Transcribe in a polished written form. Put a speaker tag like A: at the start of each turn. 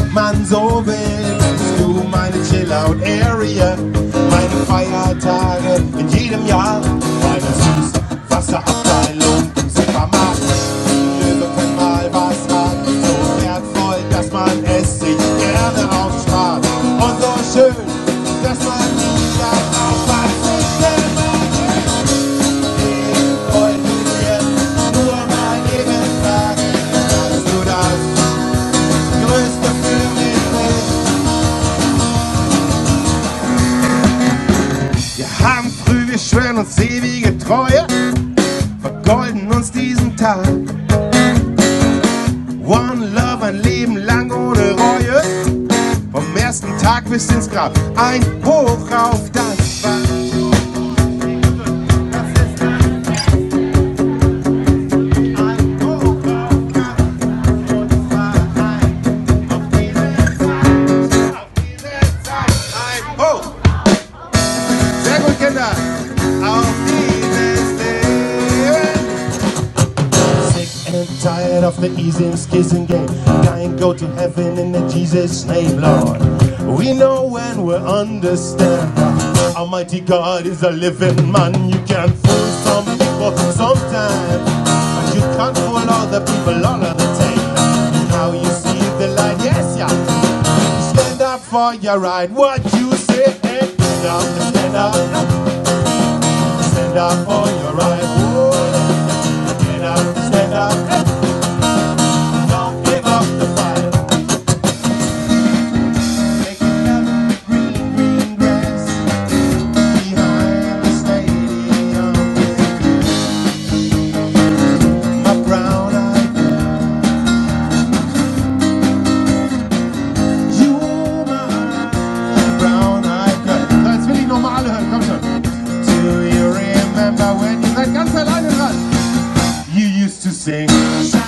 A: man so will. Bist du meine Chill-Out-Area, meine Feiertage in jedem Jahr, meine Süßwasserabteilung im Supermarkt. Löwe können mal was haben, so wertvoll, dass man es sich gerne aufspart. Und so schön, dass man nie darauf verzichten mag. Ich wollte dir nur mal eben sagen, dass du das Größte für mich bist. Wir haben früh, wir schwören uns ewige Treue, vergolden uns diesen Tag. One Love, ein Leben lang ohne Reue, vom ersten Tag bis ins Grab, ein Hoch auf das Band. Ein Hoch auf das und zwar ein auf diese Zeit, ein Hoch. Sehr gut, Kinder, auf dieses Leben. Sick and tired of the easy kissing game. Can't go to heaven in the Jesus name, Lord. We know and we understand. Almighty God is a living man. You can fool some people sometimes, but you can't fool all the people all of the time. Now you see the light, yes, yeah. Stand up for your right. What you say, hey, stand up, stand up. Stand up for your right. Oh, stand up, stand up. Don't give up the fight. Making up green, green grass behind the stadium. My brown-eyed girl, you my brown-eyed girl. So, jetzt will ich nochmal alle hören, komm schon. Do you remember when you seid ganz alleine dran? You used to sing.